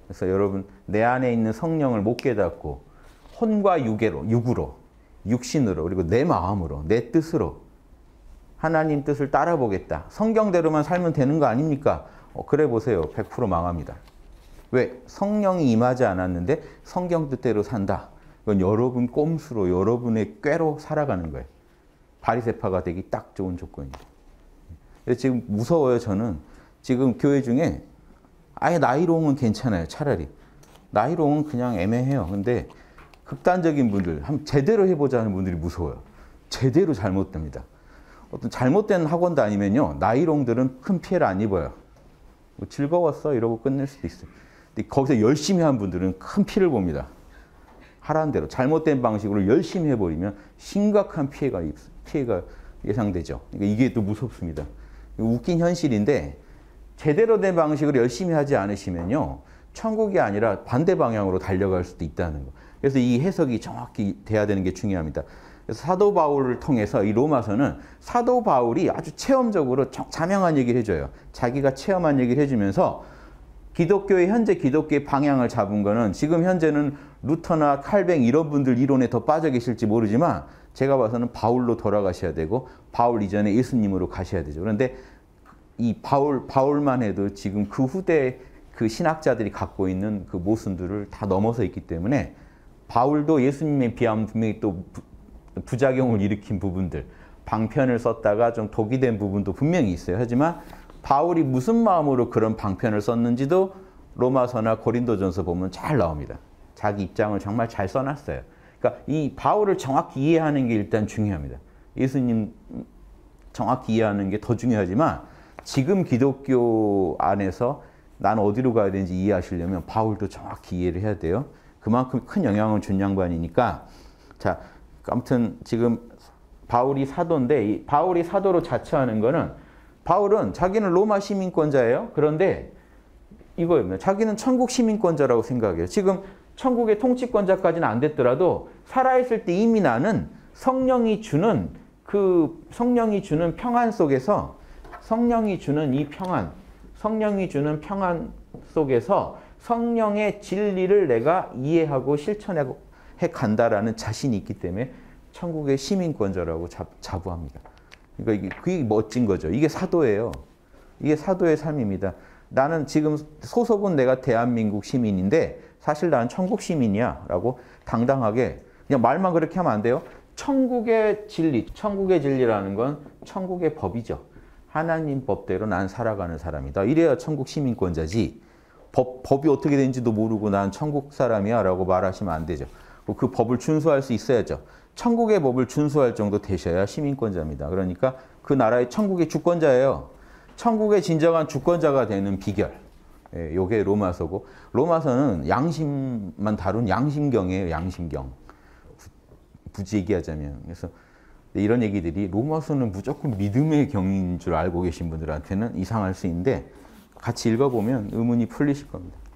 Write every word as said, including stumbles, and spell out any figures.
그래서 여러분 내 안에 있는 성령을 못 깨닫고 혼과 육으로, 육으로, 육신으로 그리고 내 마음으로, 내 뜻으로 하나님 뜻을 따라보겠다. 성경대로만 살면 되는 거 아닙니까? 어, 그래 보세요. 백 퍼센트 망합니다. 왜? 성령이 임하지 않았는데 성경 뜻대로 산다. 이건 여러분 꼼수로 여러분의 꾀로 살아가는 거예요. 바리새파가 되기 딱 좋은 조건입니다. 그래서 지금 무서워요. 저는 지금 교회 중에 아예 나이롱은 괜찮아요. 차라리. 나이롱은 그냥 애매해요. 근데 극단적인 분들, 한번 제대로 해보자는 분들이 무서워요. 제대로 잘못됩니다. 어떤 잘못된 학원 다니면요. 나이롱들은 큰 피해를 안 입어요. 뭐 즐거웠어 이러고 끝낼 수도 있어요. 근데 거기서 열심히 한 분들은 큰 피해를 봅니다. 하라는 대로 잘못된 방식으로 열심히 해버리면 심각한 피해가, 피해가 예상되죠. 그러니까 이게 또 무섭습니다. 웃긴 현실인데 제대로 된 방식으로 열심히 하지 않으시면요. 천국이 아니라 반대 방향으로 달려갈 수도 있다는 거. 그래서 이 해석이 정확히 돼야 되는 게 중요합니다. 그래서 사도 바울을 통해서 이 로마서는 사도 바울이 아주 체험적으로 자명한 얘기를 해줘요. 자기가 체험한 얘기를 해주면서 기독교의 현재 기독교의 방향을 잡은 거는 지금 현재는 루터나 칼뱅 이런 분들 이론에 더 빠져 계실지 모르지만 제가 봐서는 바울로 돌아가셔야 되고 바울 이전에 예수님으로 가셔야 되죠. 그런데 이 바울, 바울만 해도 지금 그 후대 그 신학자들이 갖고 있는 그 모순들을 다 넘어서 있기 때문에 바울도 예수님에 비하면 분명히 또 부작용을 일으킨 부분들, 방편을 썼다가 좀 독이 된 부분도 분명히 있어요. 하지만 바울이 무슨 마음으로 그런 방편을 썼는지도 로마서나 고린도전서 보면 잘 나옵니다. 자기 입장을 정말 잘 써놨어요. 그러니까 이 바울을 정확히 이해하는 게 일단 중요합니다. 예수님 정확히 이해하는 게 더 중요하지만 지금 기독교 안에서 난 어디로 가야 되는지 이해하시려면 바울도 정확히 이해를 해야 돼요. 그만큼 큰 영향을 준 양반이니까. 자, 아무튼 지금 바울이 사도인데 이 바울이 사도로 자처하는 거는 바울은 자기는 로마 시민권자예요. 그런데 이거예요. 자기는 천국 시민권자라고 생각해요. 지금 천국의 통치권자까지는 안 됐더라도 살아있을 때 이미 나는 성령이 주는 그 성령이 주는 평안 속에서 성령이 주는 이 평안, 성령이 주는 평안 속에서 성령의 진리를 내가 이해하고 실천해 간다라는 자신이 있기 때문에 천국의 시민권자라고 자부합니다. 그러니까 이게 그게 멋진 거죠. 이게 사도예요. 이게 사도의 삶입니다. 나는 지금 소속은 내가 대한민국 시민인데 사실 나는 천국 시민이야 라고 당당하게 그냥 말만 그렇게 하면 안 돼요. 천국의 진리, 천국의 진리라는 건 천국의 법이죠. 하나님 법대로 난 살아가는 사람이다. 이래야 천국 시민권자지. 법, 법이 어떻게 되는지도 모르고 난 천국 사람이야 라고 말하시면 안 되죠. 그 법을 준수할 수 있어야죠. 천국의 법을 준수할 정도 되셔야 시민권자입니다. 그러니까 그 나라의 천국의 주권자예요. 천국의 진정한 주권자가 되는 비결. 예, 요게 로마서고 로마서는 양심만 다룬 양심경이에요. 양심경. 굳이 얘기하자면. 그래서 이런 얘기들이 로마서는 무조건 믿음의 경인 줄 알고 계신 분들한테는 이상할 수 있는데 같이 읽어보면 의문이 풀리실 겁니다.